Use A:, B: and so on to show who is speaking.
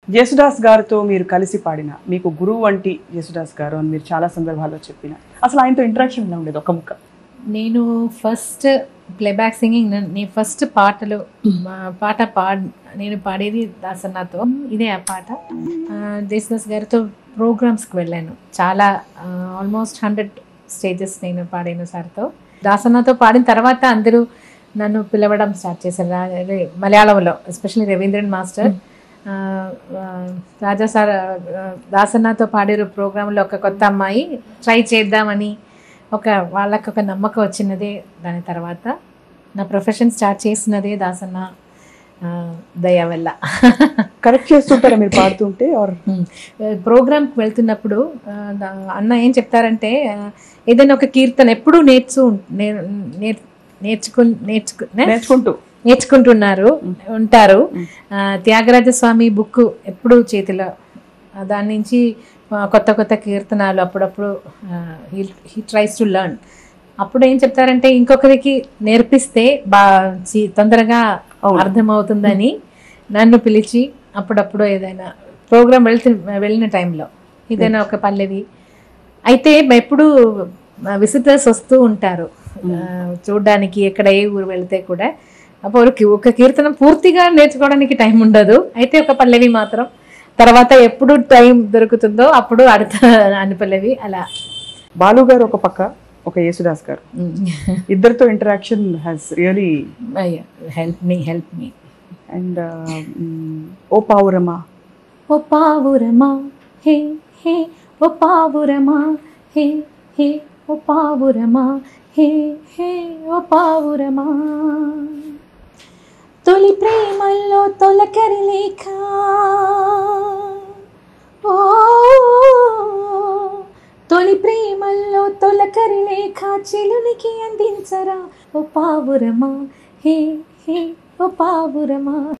A: జేసుదాస్ గారితో మీరు కలిసి పాడిన, మీకు గురువు వంటి జేసుదాస్ గారు అని మీరు చాలా సందర్భాల్లో చెప్పిన, అసలు ఆయనతో ఇంటరాక్షన్ ఎలా ఉండేది? ఒక ముక్క.
B: నేను ఫస్ట్ ప్లేబ్యాక్ సింగింగ్, నేను ఫస్ట్ పాటలు నేను పాడేది దాసన్నతో. ఇదే ఆ పాట. జేసుదాస్ గారితో ప్రోగ్రామ్స్కి వెళ్ళాను. చాలా ఆల్మోస్ట్ 100 స్టేజెస్ నేను పాడాను సార్తో. దాసన్నతో పాడిన తర్వాత అందరూ నన్ను పిలవడం స్టార్ట్ చేశారు. మలయాళంలో especially Raveendran master, Raja sir దాసన్నతో పాడిన ప్రోగ్రాంలో ఒక కొత్త అమ్మాయి ట్రై చేద్దామని వాళ్ళకి ఒక నమ్మకం వచ్చినదే. దాని తర్వాత నా ప్రొఫెషన్ స్టార్ట్ చేసినదే దాసన్న దయ వల్ల.
A: కరెక్ట్ చేస్తుంటారా మీరు పాడుతుంటే?
B: ప్రోగ్రామ్కి వెళ్తున్నప్పుడు అన్న ఏం చెప్తారంటే, ఏదైనా ఒక కీర్తన ఎప్పుడూ నేర్చుకుంటున్నారు ఉంటారు. త్యాగరాజ స్వామి బుక్ ఎప్పుడు చేతిలో, దాని నుంచి కొత్త కొత్త కీర్తనాలు అప్పుడప్పుడు హీ ట్రైస్ టు లెర్న్. అప్పుడు ఏం చెప్తారంటే, ఇంకొకరికి నేర్పిస్తే తొందరగా అర్థమవుతుందని నన్ను పిలిచి అప్పుడప్పుడు ఏదైనా ప్రోగ్రామ్ వెళ్ళిన టైంలో ఏదైనా ఒక పల్లవి అయితే, ఎప్పుడు విజిటర్స్ వస్తూ ఉంటారు చూడడానికి, ఎక్కడ ఏ ఊరు వెళితే కూడా. అప్పుడు ఒక కీర్తనం పూర్తిగా నేర్చుకోవడానికి టైం ఉండదు. అయితే ఒక పల్లవి మాత్రం, తర్వాత ఎప్పుడు టైం దొరుకుతుందో అప్పుడు అర్థ అని పల్లవి. అలా
A: బాలు గారు ఒక పక్క, ఒక యేసుదాస్ గారు, ఇద్దరితో interaction has really
B: help me.
A: And ఓ పావురమా,
B: ఓ పావురమా హే హే, ఓ పావురమా హే హే, ఓ పావురమా హే హే, ఓ పావురమా, తొలి ప్రేమల్లో తొలకరి లేఖ, ఓ తొలి ప్రేమల్లో తొలకరి లేఖ చిలునికి అందించరా, ఓ పావురమా హే హే, ఓ పావురమా.